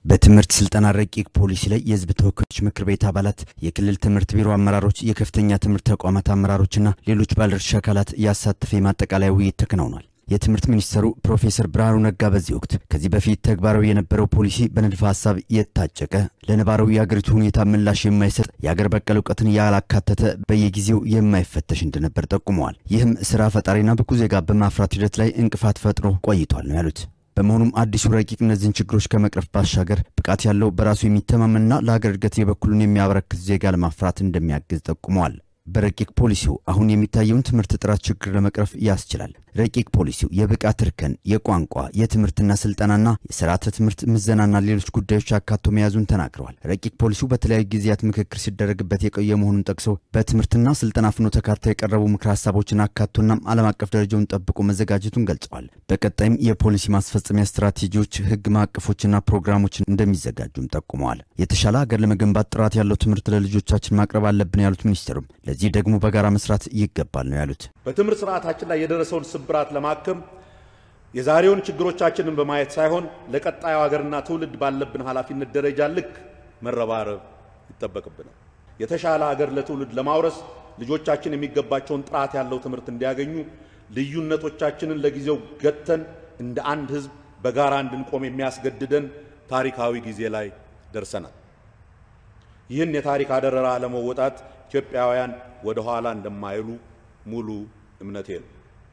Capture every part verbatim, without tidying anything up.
በትምህርት ስልጠና ረቂቅ ፖሊሲ ላይ የህዝብ ተወካዮች ምክር ቤት አባላት የክልል ትምህርት ቢሮ አመራሮች የከፍተኛ ትምህርት ተቋማት አመራሮችና ሌሎች ባለድርሻ አካላት ያሳተፈ ማጠቃለያ ውይይት ተከናውኗል። የትምህርት ሚኒስትሩ ፕሮፌሰር ብርሃኑ ነጋ በዚህ ወቅት ከዚህ በፊት ተግባራዊ የነበረው ፖሊሲ በንድፈ ሐሳብ የታጨቀ ለነባራዊ የአገሪቱ ሁኔታ ምላሽ የማይሰጥ የአገር በቀል ዕውቀትን ያላካተተ በየጊዜው የማይፈተሽ እንደነበር ጠቁመዋል። ይህም ስራ ፈጣሪና ብቁ ዜጋ በማፍራት ሂደት ላይ እንቅፋት ፈጥሮ ቆይቷል ነው ያሉት። በመሆኑም አዲሱ ረቂቅ እነዚህን ችግሮች ከመቅረፍ ባሻገር ብቃት ያለው በራሱ የሚተማመንና ለሀገር እድገት የበኩሉን የሚያበረክት ዜጋ ለማፍራት እንደሚያግዝ ጠቁመዋል። በረቂቅ ፖሊሲው አሁን የሚታየውን ትምህርት ጥራት ችግር ለመቅረፍ ያስችላል። ረቂቅ ፖሊሲው የብቃት እርከን፣ የቋንቋ፣ የትምህርትና ስልጠናና የሥርዓተ ትምህርት ምዘናና ሌሎች ጉዳዮች አካቶ መያዙን ተናግረዋል። ረቂቅ ፖሊሲው በተለያዩ ጊዜያት ምክክር ሲደረግበት የቆየ መሆኑን ጠቅሰው በትምህርትና ስልጠና ፍኖተ ካርታ የቀረቡ ምክር ሐሳቦችን አካቶና ዓለም አቀፍ ደረጃውን ጠብቆ መዘጋጀቱን ገልጸዋል። በቀጣይም የፖሊሲ ማስፈጸሚያ ስትራቴጂዎች፣ ህግ ማዕቀፎችና ፕሮግራሞች እንደሚዘጋጁም ጠቁመዋል። የተሻለ ሀገር ለመገንባት ጥራት ያለው ትምህርት ለልጆቻችን ማቅረብ አለብን ያሉት ሚኒስትሩም ለዚህ ደግሞ በጋራ መስራት ይገባል ነው ያሉት። በትምህርት ስርዓታችን ላይ የደረሰውን ስብራት ለማከም የዛሬውን ችግሮቻችንን በማየት ሳይሆን ለቀጣዩ ሀገርና ትውልድ ባለብን ኃላፊነት ደረጃ ልክ መረባረብ ይጠበቅብናል። የተሻለ ሀገር ለትውልድ ለማውረስ ልጆቻችን የሚገባቸውን ጥራት ያለው ትምህርት እንዲያገኙ ልዩነቶቻችንን ለጊዜው ገተን እንደ አንድ ህዝብ በጋራ እንድንቆም የሚያስገድደን ታሪካዊ ጊዜ ላይ ደርሰናል። ይህን የታሪክ አደራ ለመወጣት ኢትዮጵያውያን ወደ ኋላ እንደማይሉ ሙሉ እምነቴ ነው።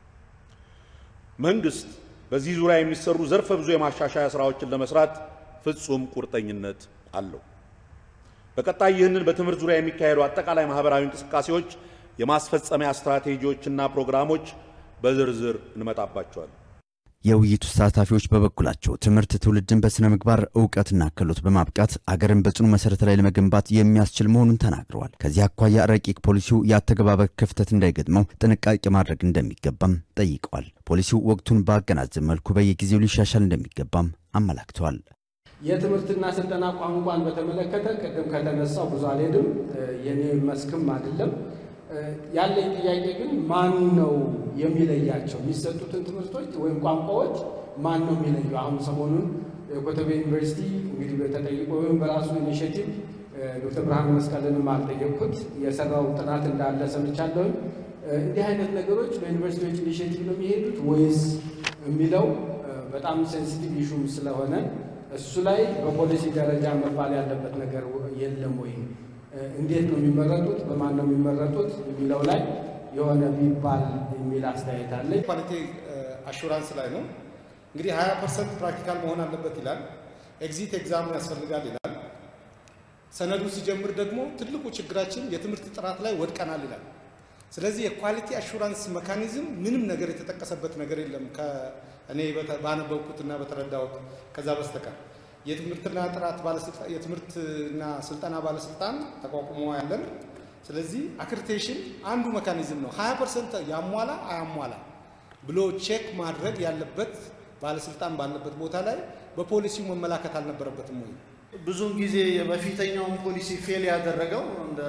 መንግስት በዚህ ዙሪያ የሚሰሩ ዘርፈ ብዙ የማሻሻያ ስራዎችን ለመስራት ፍጹም ቁርጠኝነት አለው። በቀጣይ ይህንን በትምህርት ዙሪያ የሚካሄዱ አጠቃላይ ማህበራዊ እንቅስቃሴዎች የማስፈጸሚያ ስትራቴጂዎችና ፕሮግራሞች በዝርዝር እንመጣባቸዋለን። የውይይቱ ተሳታፊዎች በበኩላቸው ትምህርት ትውልድን በስነ ምግባር ዕውቀትና ክህሎት በማብቃት አገርን በጽኑ መሰረት ላይ ለመገንባት የሚያስችል መሆኑን ተናግረዋል። ከዚህ አኳያ ረቂቅ ፖሊሲው ያተገባበር ክፍተት እንዳይገጥመው ጥንቃቄ ማድረግ እንደሚገባም ጠይቀዋል። ፖሊሲው ወቅቱን ባገናዘበ መልኩ በየጊዜው ሊሻሻል እንደሚገባም አመላክተዋል። የትምህርትና ስልጠና ቋንቋን በተመለከተ ቀደም ከተነሳው ብዙ አልሄድም፣ የኔ መስክም አይደለም። ያለኝ ጥያቄ ግን ማን ነው የሚለያቸው? የሚሰጡትን ትምህርቶች ወይም ቋንቋዎች ማን ነው የሚለየው? አሁን ሰሞኑን ኮተቤ ዩኒቨርሲቲ እንግዲህ በተጠይቆ ወይም በራሱ ኢኒሼቲቭ ዶክተር ብርሃኑ መስቀልንም አልጠየቅኩት የሰራው ጥናት እንዳለ ሰምቻለሁ። እንዲህ አይነት ነገሮች በዩኒቨርሲቲዎች ኢኒሼቲቭ ነው የሚሄዱት ወይስ የሚለው በጣም ሴንሲቲቭ ኢሹም ስለሆነ እሱ ላይ በፖሊሲ ደረጃ መባል ያለበት ነገር የለም ወይ? እንዴት ነው የሚመረጡት? በማን ነው የሚመረጡት? የሚለው ላይ የሆነ ቢባል የሚል አስተያየት አለ። ኳሊቲ አሹራንስ ላይ ነው እንግዲህ ሃያ ፐርሰንት ፕራክቲካል መሆን አለበት ይላል። ኤግዚት ኤግዛም ያስፈልጋል ይላል። ሰነዱ ሲጀምር ደግሞ ትልቁ ችግራችን የትምህርት ጥራት ላይ ወድቀናል ይላል። ስለዚህ የኳሊቲ አሹራንስ ሜካኒዝም ምንም ነገር የተጠቀሰበት ነገር የለም ከእኔ ባነበብኩትና በተረዳሁት ከዛ በስተቀር የትምህርትና ጥራት ባለስልጣን የትምህርትና ስልጠና ባለስልጣን ተቋቁሞ ያለን። ስለዚህ አክሬዲቴሽን አንዱ ሜካኒዝም ነው። ሃያ ፐርሰንት ያሟላ አያሟላ ብሎ ቼክ ማድረግ ያለበት ባለስልጣን ባለበት ቦታ ላይ በፖሊሲው መመላከት አልነበረበትም ወይ? ብዙን ጊዜ የበፊተኛውን ፖሊሲ ፌል ያደረገው እንደ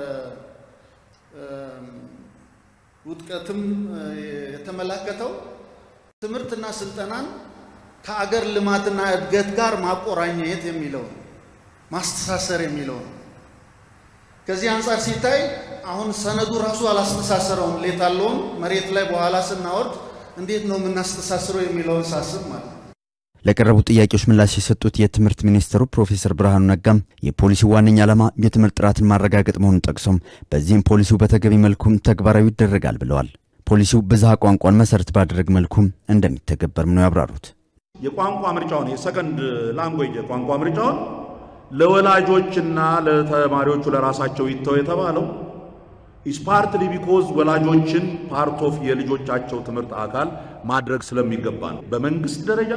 ውድቀትም የተመላከተው ትምህርትና ስልጠናን ከአገር ልማትና እድገት ጋር ማቆራኘት የሚለው ማስተሳሰር የሚለው ከዚህ አንፃር ሲታይ አሁን ሰነዱ ራሱ አላስተሳሰረውም። ሌታለውን መሬት ላይ በኋላ ስናወርድ እንዴት ነው የምናስተሳስረው የሚለውን ሳስብ ማለት ለቀረቡ ጥያቄዎች ምላሽ የሰጡት የትምህርት ሚኒስትሩ ፕሮፌሰር ብርሃኑ ነጋም የፖሊሲው ዋነኛ ዓላማ የትምህርት ጥራትን ማረጋገጥ መሆኑን ጠቅሰው በዚህም ፖሊሲው በተገቢ መልኩ ተግባራዊ ይደረጋል ብለዋል። ፖሊሲው ብዝሃ ቋንቋን መሰረት ባደረገ መልኩ እንደሚተገበርም ነው ያብራሩት። የቋንቋ ምርጫውን የሰከንድ ላንጉዌጅ ቋንቋ ምርጫውን ለወላጆችና ለተማሪዎቹ ለራሳቸው ይተው የተባለው is partly because ወላጆችን ፓርት ኦፍ የልጆቻቸው ትምህርት አካል ማድረግ ስለሚገባ ነው። በመንግስት ደረጃ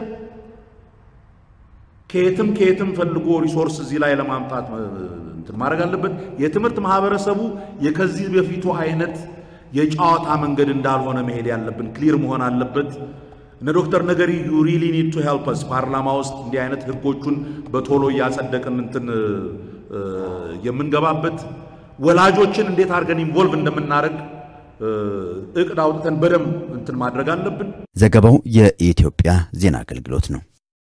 ከየትም ከየትም ፈልጎ ሪሶርስ እዚህ ላይ ለማምጣት እንትን ማድረግ አለበት። የትምህርት ማህበረሰቡ የከዚህ በፊቱ አይነት የጫዋታ መንገድ እንዳልሆነ መሄድ ያለብን ክሊር መሆን አለበት። እነ ዶክተር ነገሪ you really need to help us ፓርላማ ውስጥ እንዲህ አይነት ህጎቹን በቶሎ ያጸደቅን እንትን የምንገባበት ወላጆችን እንዴት አድርገን ኢንቮልቭ እንደምናደርግ እቅድ አውጥተን በደም እንትን ማድረግ አለብን። ዘገባው የኢትዮጵያ ዜና አገልግሎት ነው።